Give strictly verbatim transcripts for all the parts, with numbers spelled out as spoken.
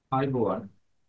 ආයුබෝවන්.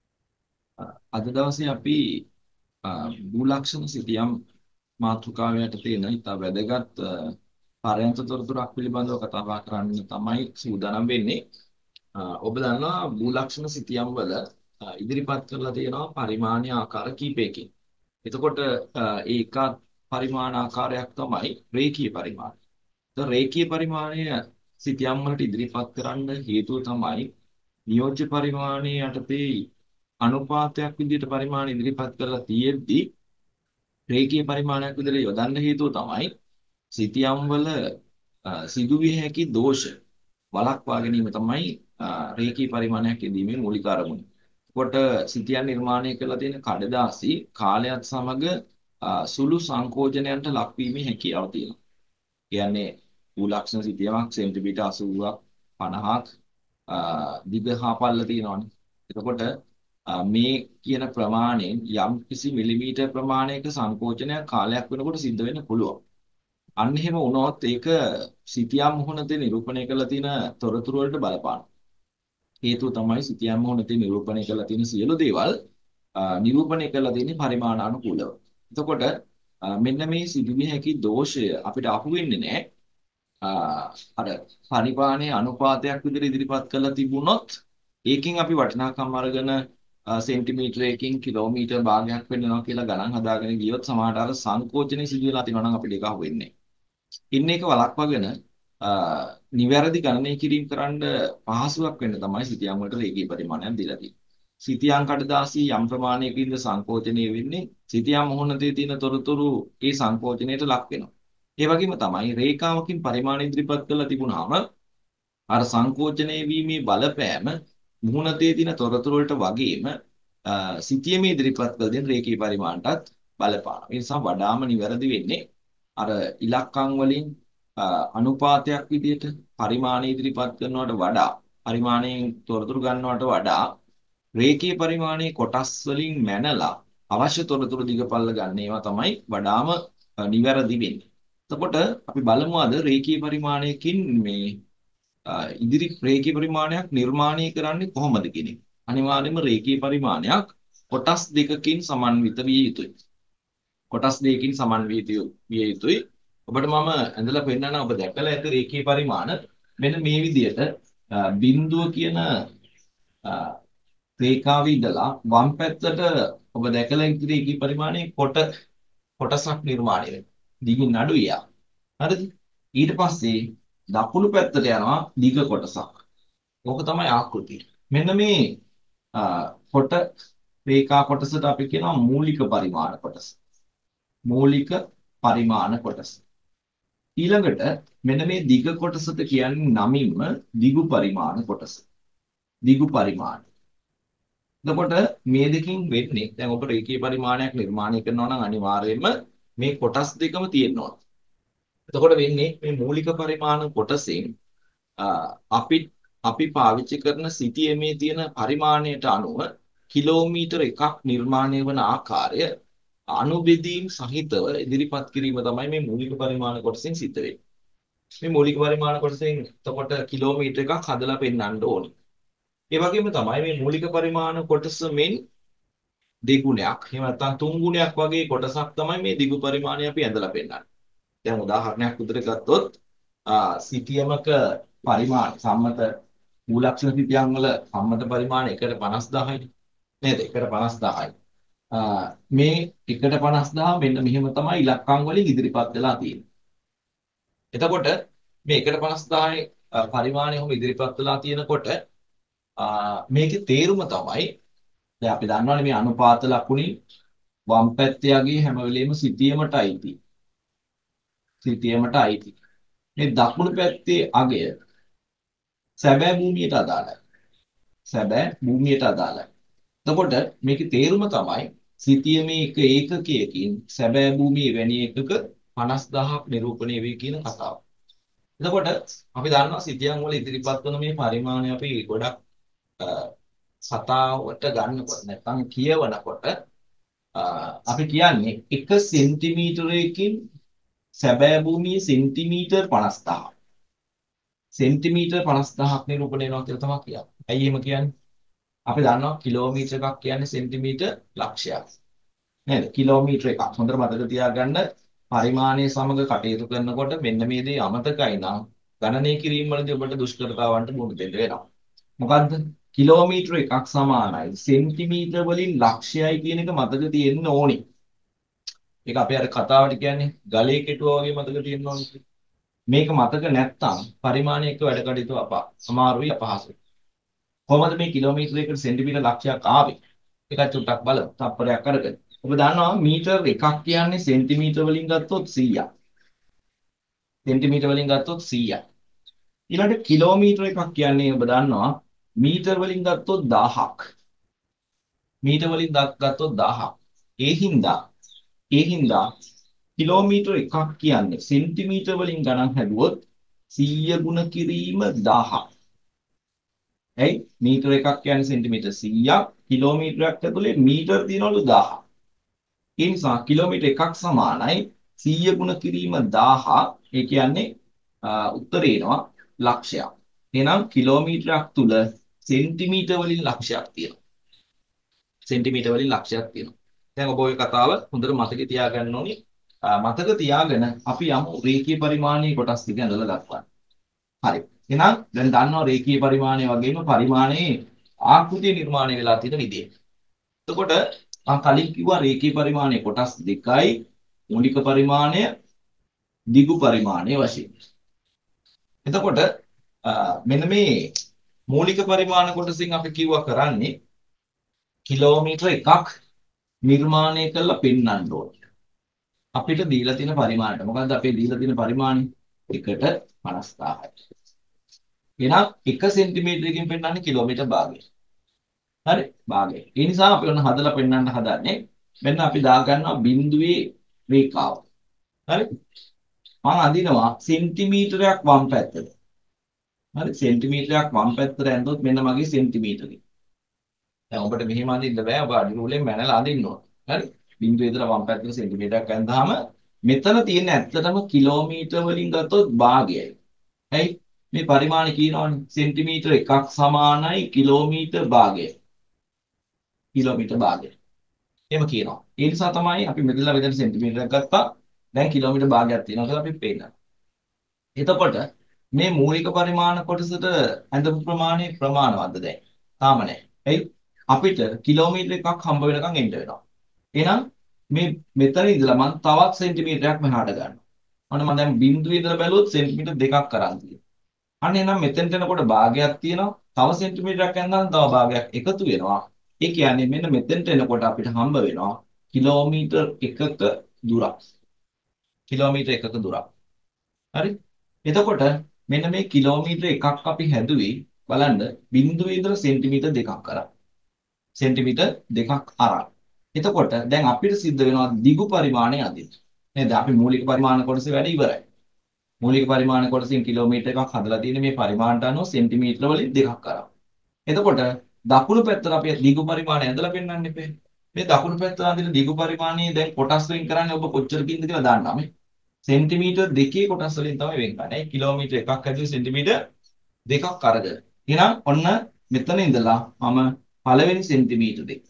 අද දවසේ අපි අ, භූලක්ෂණ සිතියම් මාතෘකාවට තියෙන ඉතා වැදගත් අ, පරයන්ත තොරතුරක් පිළිබඳව කතා බහ කරන්න තමයි සූදානම් වෙන්නේ. අ, ඔබ දන්නවා භූලක්ෂණ සිතියම් වල අ, ඉදිරිපත් කරලා තියෙනවා පරිමාණ්‍ය ආකාර කීපයකින්. එතකොට අ, ඒ එක පරිමාණ ආකාරයක් තමයි රේඛීය පරිමාණය. તો රේඛීය පරිමාණය සිතියම් වලට ඉදිරිපත් කරන්න හේතුව තමයි නියෝජ්‍ය පරිමාණයේ යටතේ අනුපාතයක් විදිහට පරිමාණ ඉදිරිපත් කරලා තියෙද්දි රේඛීය පරිමාණයක් විදිහට යොදන්න හේතුව තමයි සිතියම් වල අ, සිදුවිය හැකි දෝෂ වළක්වා ගැනීම තමයි අ, රේඛීය පරිමාණයක් යෙදීමේ මූලික අරමුණ. කොට සිතියම් නිර්මාණය කරලා තියෙන කඩදාසි කාලයත් සමග අ, සුළු සංකෝචනයන්ට ලක්වීමේ හැකියාව තියෙනවා. කියන්නේ භූලක්ෂණ සිතියමක් සෙන්ටිමීටර් අසූවක් පනහක් අ, දිග හා පළල තියෙනවානේ. එතකොට අ, මේ කියන ප්‍රමාණයෙන් යම් කිසි මිලිමීටර් ප්‍රමාණයක සංකෝචනයක් කාලයක් වෙනකොට සිද්ධ වෙන්න පුළුවන්. අන්න එහෙම වුණොත් ඒක සිතියම් මුහුණතේ නිරූපණය කරලා තියෙන තොරතුරු වලට බලපානවා. හේතුව තමයි සිතියම් මුහුණතේ නිරූපණය කරලා තියෙන සියලු දේවල් අ, නිරූපණය කරලා තියෙන්නේ පරිමාණානුකූලව. එතකොට අ, මෙන්න මේ සිදුවිය හැකි දෝෂය අපිට අහු වෙන්නේ නැහැ. ආ, අර පරිපාලනයේ අනුපාතයක් විදිහට ඉදිරිපත් කරලා තිබුණොත් ඒකෙන් අපි වටිනාකම් අරගෙන ආ, සෙන්ටිමීටරයකින් කිලෝමීටර් භාගයක් වෙන්නවා කියලා ගණන් හදාගෙන ගියොත් සමහරට අර සංකෝචනයේ සිදු වෙලා තියෙනවා නම් අපිට ඒක අහු වෙන්නේ. ඉන්න එක වළක්වාගෙන ආ, නිවැරදි ගණනය කිරීම කරන්න පහසුවක් වෙන්න තමයි සිතියම් වලට රේඛීය පරිමාණයක් දීලා තියෙන්නේ. සිතියම් කඩදාසි යම් ප්‍රමාණයකින්ද සංකෝචනය වෙන්නේ සිතියම් මුහුණතේ තියෙන තොරතුරු ඒ සංකෝචනයට ලක් වෙනවා. ඒ වගේම තමයි රේඛාවකින් පරිමාණ ඉදිරිපත් කරලා තිබුණාම අර සංකෝචනය වීමේ බලපෑම මුහුණතේ තියෙන තොරතුරු වලට වගේම අ, සිතියමේ ඉදිරිපත් කළ දෙන රේඛීය පරිමාණටත් බලපානවා. ඒ නිසා වඩාම නිවැරදි වෙන්නේ අර ඉලක්කම් වලින් අ, අනුපාතයක් විදිහට පරිමාණ ඉදිරිපත් කරනවට වඩා පරිමාණයෙන් තොරතුරු ගන්නවට වඩා රේඛීය පරිමාණයේ කොටස් වලින් මැනලා අවශ්‍ය තොරතුරු දිගපල්ල ගන්න ඒවා තමයි වඩාම අ, නිවැරදි වෙන්නේ. එතකොට අපි බලමු අද රේඛීය පරිමාණයකින් මේ අ, ඉදිරි රේඛීය පරිමාණයක් නිර්මාණය කරන්නේ කොහොමද කියන එක. අනිවාර්යයෙන්ම රේඛීය පරිමාණයක් කොටස් දෙකකින් සමන්විත විය යුතුයි. කොටස් දෙකකින් සමන්විත විය යුතුයි. ඔබට මම ඇඳලා පෙන්නන ඔබ දැකලා ඇති රේඛීය පරිමාණ මෙන්න මේ විදිහට අ, බිඳුව කියන අ, රේඛාවේ ඉඳලා වම් පැත්තට ඔබ දැකලා ඇති රේඛීය පරිමාණයේ කොට කොටසක් නිර්මාණය වෙනවා. දිගින් අඩු යා. හරිද? ඊට පස්සේ දකුණු පැත්තට යනවා දිග කොටසක්. ඕක තමයි ආකෘතිය. මෙන්න මේ අ, කොට රේඛා කොටසට අපි කියනවා මූලික පරිමාණ කොටස. මූලික පරිමාණ කොටස. ඊළඟට මෙන්න මේ දිග කොටසට කියන්නේ නමින්ම දිගු පරිමාණ කොටස. දිගු පරිමාණ. එතකොට මේ දෙකෙන් වෙන්නේ දැන් ඔබ රේඛීය පරිමාණයක් නිර්මාණය කරනවා නම් අනිවාර්යයෙන්ම මේ කොටස් දෙකම තියෙනවා. එතකොට වෙන්නේ මේ මූලික පරිමාණ කොටසෙන් අ, අපි අපි පාවිච්චි කරන සිතියමේ තියෙන පරිමාණයට අනුව කිලෝමීටර එකක් නිර්මාණය වන ආකාරය අනුබෙදීම් සහිතව ඉදිරිපත් කිරීම තමයි මේ මූලික පරිමාණ කොටසෙන් සිද්ධ වෙන්නේ. මේ මූලික පරිමාණ කොටසෙන් එතකොට කිලෝමීටර එකක් හදලා පෙන්වන්න ඕනේ. ඒ වගේම තමයි මේ මූලික පරිමාණ කොටස මෙන් දෙගුණයක් එහෙම නැත්නම් තුන් ගුණයක් වගේ කොටසක් තමයි මේ දිගු පරිමාණය අපි ඇඳලා පෙන්නන්නේ. දැන් උදාහරණයක් විදිහට ගත්තොත් ආ සිතියමක පරිමාණ සම්මත මූලක්ෂණ සිතියම් වල සම්මත පරිමාණ එකට පනස් දහයයි නේද? එකට පනස් දහයයි. ආ මේ එකට පනස් දහ මෙන්න මෙහෙම තමයි ඉලක්කම් වලින් ඉදිරිපත් වෙලා තියෙන්නේ. එතකොට මේ එකට පනස් දහයේ පරිමාණය ඔහොම ඉදිරිපත් වෙලා තියෙනකොට ආ මේකේ තේරුම තමයි දැන් අපි දන්නවනේ මේ අනුපාත ලකුණින් වම් පැත්තේ යගේ හැම වෙලෙම සිතියමට අයිති. සිතියමට අයිති. මේ දකුණු පැත්තේ අගය සැබෑ භූමියට අදාළයි. සැබෑ භූමියට අදාළයි. එතකොට මේකේ තේරුම තමයි සිතියමේ එක ඒකකයකින් සැබෑ භූමියේ වැනි එකක පනස් දහයක් නිරූපණය වේ කියන කතාව. එතකොට අපි දන්නවා සිතියම් වල ඉදිරිපත් වන මේ පරිමාණය අපි ගොඩක් අ, කතාවට ගන්නකොට නැත්නම් කියවනකොට අ, අපි කියන්නේ එක සෙන්ටිමීටරයකින් සැබෑ භූමියේ සෙන්ටිමීටර් පනස් දහයක්. සෙන්ටිමීටර් පනස් දහයක් නිරූපණය වෙනවා කියලා තමයි කියන්නේ. ඇයි එහෙම කියන්නේ? අපි දන්නවා කිලෝමීටර එකක් කියන්නේ සෙන්ටිමීටර ලක්ෂයක්. නේද? කිලෝමීටර එකක්. හොඳට මතක තියාගන්න පරිමාණය සමග කටයුතු කරනකොට මෙන්න මේ දේ අමතකයි නම් ගණනය කිරීම වලදී ඔබට දුෂ්කරතාවන්ට මුහුණ දෙන්න වෙනවා. මොකද්ද? කිලෝමීටර එකක් සමානයි සෙන්ටිමීටර වලින් ලක්ෂයයි කියන එක මතක තියෙන්න ඕනේ. ඒක අපි අර කතාවට කියන්නේ ගලේ කෙටුවා වගේ මතක තියෙන්න ඕනේ. මේක මතක නැත්නම් පරිමාණයක වැඩ කටයුතු අපා අමාරුයි අපහසුයි. කොහොමද මේ කිලෝමීටරයකට සෙන්ටිමීටර ලක්ෂයක් ආවේ? ඒකත් චුට්ටක් බලමු. තප්පරයක් අරගෙන. ඔබ දන්නවා මීටර එකක් කියන්නේ සෙන්ටිමීටර වලින් ගත්තොත් සීයක්. සෙන්ටිමීටර වලින් ගත්තොත් සීයක්. ඊළඟට කිලෝමීටර එකක් කියන්නේ ඔබ දන්නවා මීටර වලින් ගත්තොත් දහයක්. මීටර වලින් ගත්තොත් දහයක්. ඒ හින්දා ඒ හින්දා කිලෝමීටර එකක් කියන්නේ සෙන්ටිමීටර වලින් ගණන් හැදුවොත් සීය ගුණ කිරීම දහයක්. ඇයි? මීටර එකක් කියන්නේ සෙන්ටිමීටර සීයක්. කිලෝමීටරයක් ඇතුලේ මීටර තියනවලු දහයක්. ඒ නිසා කිලෝමීටර එකක් සමානයි සීය ගුණ කිරීම දහයක්. ඒ කියන්නේ උත්තරේ එනවා ලක්ෂයක්. එහෙනම් කිලෝමීටරයක් තුල සෙන්ටිමීටර වලින් ලක්ෂයක් තියෙනවා. සෙන්ටිමීටර වලින් ලක්ෂයක් තියෙනවා. දැන් ඔබ ওই කතාව හොඳට මතක තියාගන්න ඕනි. මතක තියාගෙන අපි යමු රේඛීය පරිමාණයේ කොටස් ටික ඇඳලා දක්වන්න. හරි. එහෙනම් දැන් දන්නවා රේඛීය පරිමාණය වගේම පරිමාණයේ ආකෘතිය නිර්මාණය වෙලා තියෙන විදිය. එතකොට මම කලින් කිව්වා රේඛීය පරිමාණයේ කොටස් දෙකයි මූලික පරිමාණය දිගු පරිමාණය වශයෙන්. එතකොට මෙන්න මේ මූලික පරිමාණ කොටසින් අපි කිව්වා කරන්නේ කිලෝමීටර එකක් නිර්මාණය කරලා පෙන්වන්න ඕනේ. අපිට දීලා තියෙන පරිමාණයට. මොකද්ද අපේ දීලා තියෙන පරිමාණය? එකට පනස්දාහයි. එහෙනම් එක සෙන්ටිමීටරකින් පෙන්වන්නේ කිලෝමීටර භාගය. හරි? භාගය. ඒ නිසා අපි ඔන්න හදලා පෙන්වන්න හදන්නේ මෙන්න අපි දා ගන්නවා බිඳුවේ රේඛාව. හරි? මම අඳිනවා සෙන්ටිමීටරයක් වම් පැත්තට. හරි? සෙන්ටිමීටරයක් වම් පැත්තට ඇඳුවොත් මෙන්න මගේ සෙන්ටිමීටරය. දැන් ඔබට මෙහෙම අඳින්න බෑ. ඔබ අඩි රූලෙන් මැනලා අඳින්න ඕන. හරි? බිඳුවේ ඉඳලා වම් පැත්තට සෙන්ටිමීටරයක් ඇඳාම මෙතන තියෙන ඇත්තටම කිලෝමීටර වලින් ගත්තොත් භාගයයි. හරි? මේ පරිමාණය කියනවනේ සෙන්ටිමීටර එකක් සමානයි කිලෝමීටර භාගය. කිලෝමීටර භාගය. එහෙම කියනවා. ඒ නිසා තමයි අපි මෙතනලා වෙදෙන සෙන්ටිමීටරයක් ගත්තා. දැන් කිලෝමීටර භාගයක් තියෙනවා කියලා අපි පේනවා. එතකොට මේ මූලික පරිමාණ කොටසට ඇඳපු ප්‍රමාණය ප්‍රමාණවත්ද දැන්? තාම නැහැ. එයි අපිට කිලෝමීටර එකක් හම්බ වෙනකන් එන්න වෙනවා. එහෙනම් මේ මෙතන ඉඳලා මම තවත් සෙන්ටිමීටරයක් මෙහාට ගන්නවා. අන්න මම දැන් බිඳුවේ ඉඳලා බැලුවොත් සෙන්ටිමීටර දෙකක් කරන් තියෙනවා. අන්න එහෙනම් මෙතෙන්ට එනකොට භාගයක් තියෙනවා. තව සෙන්ටිමීටරයක් යනනම් තව භාගයක් එකතු වෙනවා. ඒ කියන්නේ මෙන්න මෙතෙන්ට එනකොට අපිට හම්බ වෙනවා කිලෝමීටර එකක දුරක්. කිලෝමීටර එකක දුරක්. හරි? එතකොට මෙන්න මේ කිලෝමීටර එකක් අපි හැදුවේ බලන්න බිඳුවේ ඉඳලා සෙන්ටිමීටර දෙකක් කරා. සෙන්ටිමීටර දෙකක් අරන්. එතකොට දැන් අපිට සිද්ධ වෙනවා දිගු පරිමාණය අදින්න. නේද? අපි මූලික පරිමාණ කොටසේ වැඩ ඉවරයි. මූලික පරිමාණ කොටසින් කිලෝමීටර එකක් හදලා තියෙන මේ පරිමාණට අනුව සෙන්ටිමීටර වලින් දෙකක් කරා. එතකොට දකුණු පැත්තට අපි දිගු පරිමාණය ඇඳලා පෙන්නන්න ඉපේ. මේ දකුණු පැත්තට අඳින දිගු පරිමාණය දැන් කොටස් වලින් කරන්නේ ඔබ කොච්චරකින්ද කියලා දාන්නා මේ. සෙන්ටිමීටර දෙකේ කොටස් වලින් තමයි වෙන් කරන්නේ. කිලෝමීටර එකක් ඇතුලේ සෙන්ටිමීටර දෙකක් අරගෙන. එහෙනම් ඔන්න මෙතන ඉඳලා මම පළවෙනි සෙන්ටිමීටරේ.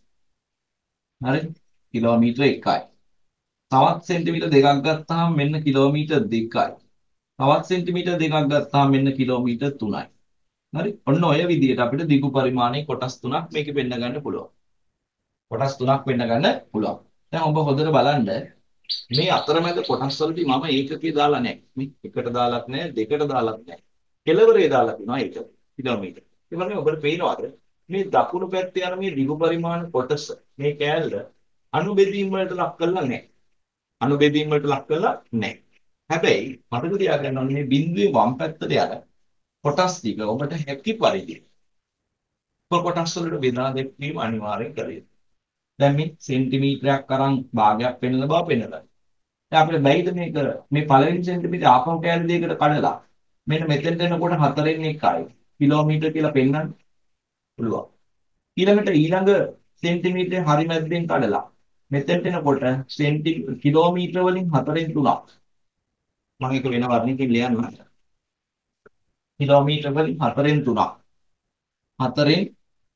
හරි? කිලෝමීටර එකයි. තවත් සෙන්ටිමීටර දෙකක් ගත්තාම මෙන්න කිලෝමීටර දෙකයි. තවත් සෙන්ටිමීටර දෙකක් ගත්තාම මෙන්න කිලෝමීටර තුනයි. හරි? ඔන්න ඔය විදිහට අපිට දිගු පරිමාණයේ කොටස් තුනක් මේකේ පෙන්න ගන්න පුළුවන්. කොටස් තුනක් වෙන්න ගන්න පුළුවන්. දැන් ඔබ හොඳට බලන්න මේ අතරමැද කොටස් වලදී මම ඒකකේ දාලා නැහැ. මේ එකට දාලත් නැහැ, දෙකට දාලත් නැහැ. කෙලවරේ දාලා තිනවා ඒක කිලෝමීටර. ඒ වගේම ඔබට පේනවාද මේ දකුණු පැත්තේ යන මේ දිගු පරිමාණ කොටස මේ කෑල්ල අණු බෙදීම් වලට ලක් කරලා නැහැ. අණු බෙදීම් වලට ලක් කරලා නැහැ. හැබැයි මතක තියාගන්න ඕනේ මේ බිඳුවේ වම් පැත්තට යන කොටස් ටික ඔබට හැකි පරිදි කොටස් වලට බෙදා දැක්වීම අනිවාර්යෙන් කළ යුතුයි. දැන් මේ සෙන්ටිමීටරයක් අරන් භාගයක් වෙනද බව පෙන්නලා. දැන් අපිට බැයිද මේක මේ පළවෙනි සෙන්ටිමීටර ආපහු කෑලි දෙකකට කඩලා මෙන්න මෙතෙන්ට එනකොට හතරෙන් එකයි කිලෝමීටර කියලා පෙන්නන්න පුළුවන්. ඊළඟට ඊළඟ සෙන්ටිමීටරේ හරි මැද්දෙන් කඩලා මෙතෙන්ට එනකොට සෙන්ටි කිලෝමීටර වලින් හතරෙන් තුනක් මම ඒක වෙන වර්ණයකින් ලියන්නම්. කිලෝමීටර වලින් හතරෙන් තුනක්. හතරෙන්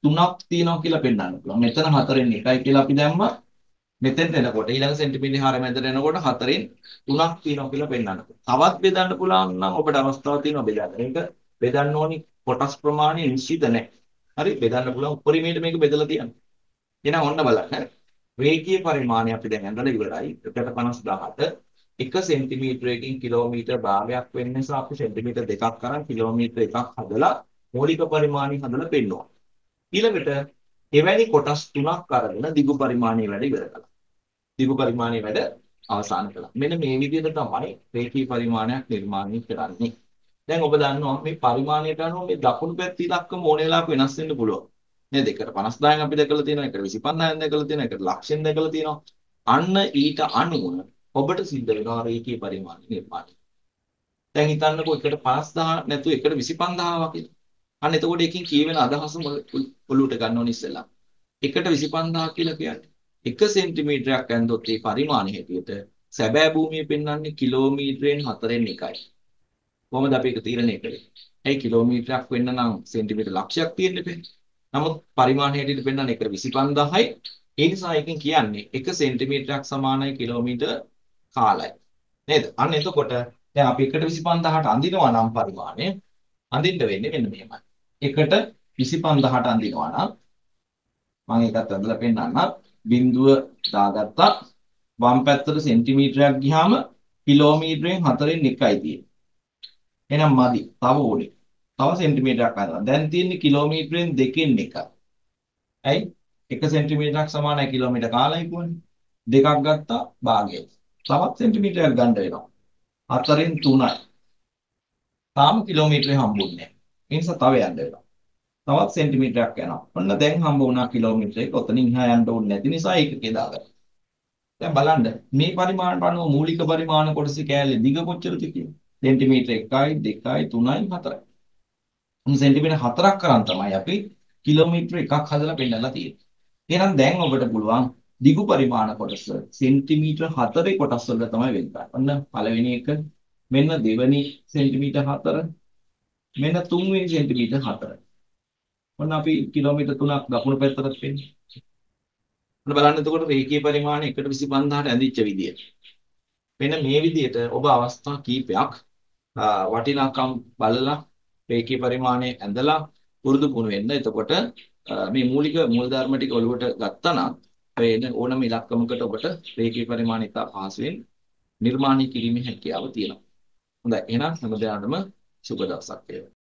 තුනක් තියෙනවා කියලා පෙන්නන්න පුළුවන්. මෙතන හතරෙන් එකයි කියලා අපි දැම්මා. මෙතෙන්ට එනකොට ඊළඟ සෙන්ටිමීටර හාර මැදට එනකොට හතරෙන් තුනක් තියෙනවා කියලා පෙන්වන්න පුළුවන්. තවත් බෙදන්න පුළුවන් නම් ඔබට අවස්ථාවක් තියෙනවා බෙදන්න. මේක බෙදන්න ඕනි කොටස් ප්‍රමාණය නිශ්චිත නැහැ. හරි බෙදන්න පුළුවන් උපරිමයට මේක බෙදලා තියෙනවා. එහෙනම් ඔන්න බලන්න. රේඛීය පරිමාණය අපි දැන් ඇඳලා ඉවරයි. එකට පනස්දාහට එක සෙන්ටිමීටරයකින් කිලෝමීටර භාගයක් වෙන්න නිසා අපි සෙන්ටිමීටර දෙකක් කරන් කිලෝමීටර එකක් හදලා මූලික පරිමාණය හදලා පෙන්නුවා. ඊළඟට එවැනි කොටස් තුනක් අරගෙන දිගු පරිමාණය වැඩ ඉවර කළා. දිගු පරිමාණය වැඩ අවසන් කළා. මෙන්න මේ විදිහට තමයි රේඛීය පරිමාණයක් නිර්මාණය කරන්නේ. දැන් ඔබ දන්නවා මේ පරිමාණයට අනුව මේ දකුණු පැත්තේ ඉලක්කම ඕන වෙලාවක වෙනස් වෙන්න පුළුවන්. නේද? එකට පනස්දාහෙන් අපි දැකලා තියෙනවා, එකට විසිපන්දාහෙන් දැකලා තියෙනවා, එකට ලක්ෂයෙන් දැකලා තියෙනවා. අන්න ඊට අනුව ඔබට සිද්ධ වෙනවා රේඛීය පරිමාණ නිර්මාණය. දැන් හිතන්නකෝ එකට පනස්දාහ නැතුව එකට විසිපන්දාහ වගේ. අන්න එතකොට එකකින් කියවෙන අදහස ඔලුවට ගන්න ඕනේ ඉස්සෙල්ලා. එකට විසිපන්දාහ කියලා කියන්නේ එක සෙන්ටිමීටරයක් ඇන්දොත් ඒ පරිමාණය හැටියට සැබෑ භූමිය පෙන්වන්නේ කිලෝමීටරෙන් හතරෙන් එකයි. කොහොමද අපි ඒක තීරණය කළේ? ඒ කිලෝමීටරයක් වෙන්න නම් සෙන්ටිමීටර ලක්ෂයක් තියෙන්න බෑ. නමුත් පරිමාණය හැටියට පෙන්වන්නේ එකට විසිපන්දාහයි. ඒ නිසා එකෙන් කියන්නේ එක සෙන්ටිමීටරයක් සමානයි කිලෝමීටර කාලයි. නේද? අන්න එතකොට දැන් අපි එකට විසිපන්දාහට අඳිනවා නම් පරිමාණය අඳින්න වෙන්නේ මෙන්න මෙහෙමයි. එකට විසිපන්දාහට අඳිනවා නම් මම ඒකත් අඳලා පෙන්නන්නම්. බිඳුව දාගත්තා. වම් පැත්තට සෙන්ටිමීටරයක් ගියාම කිලෝමීටරෙන් හතරෙන් එකයි තියෙන්නේ. එහෙනම් මදි. තව ඕනේ. තව සෙන්ටිමීටරයක් අඳලා. දැන් තියෙන්නේ කිලෝමීටරෙන් දෙකෙන් එකයි. ඇයි? එක සෙන්ටිමීටරයක් සමානයි කිලෝමීටර කාලයි කියන්නේ. දෙකක් ගත්තා භාගයයි. තවත් සෙන්ටිමීටරයක් ගන්න වෙනවා. හතරෙන් තුනයි. තාම කිලෝමීටරේ හම්බුන්නේ නැහැ. ඒ නිසා තව යන්න වෙනවා. තවත් සෙන්ටිමීටරයක් යනවා. ඔන්න දැන් හම්බ වුණා කිලෝමීටරයක. ඔතනින් එහා යන්න ඕනේ නැති නිසා ඒකකේ දාගන්න. දැන් බලන්න මේ පරිමාණයට අනුව මූලික පරිමාණ කොටසේ කෑල්ලේ දිග කොච්චරද කියන්නේ? සෙන්ටිමීටර එකයි දෙකයි තුනයි හතරයි. උන් සෙන්ටිමීටර හතරක් කරන් තමයි අපි කිලෝමීටර එකක් හදලා පෙන්නලා තියෙන්නේ. එහෙනම් දැන් ඔබට පුළුවන් දිගු පරිමාණ කොටස සෙන්ටිමීටර හතරේ කොටස් වලට තමයි වෙන් කරන්නේ. ඔන්න පළවෙනි එක මෙන්න දෙවෙනි සෙන්ටිමීටර හතර මෙන්න තුන්වෙනි සෙන්ටිමීටර හතර. ඔන්න අපි කිලෝමීටර තුනක් දකුණු පැත්තට පෙන්නේ. ඔන්න බලන්න එතකොට රේඛීය පරිමාණය එකට විසිපන්දාහට ඇඳිච්ච විදිය. මෙන්න මේ විදියට ඔබ අවස්ථා කීපයක් වටිනාකම් බලලා රේඛීය පරිමාණය ඇඳලා පුරුදු පුහුණු වෙන්න. එතකොට මේ මූලික මූලධර්ම ටික ඔලුවට ගත්තා නම් වෙන ඕනම ඉලක්කමකට ඔබට රේඛීය පරිමාණය ඉතා පහසුවෙන් නිර්මාණය කිරීමේ හැකියාව තියෙනවා. හොඳයි එහෙනම් හැමදාම සුබ දවසක් වේවා.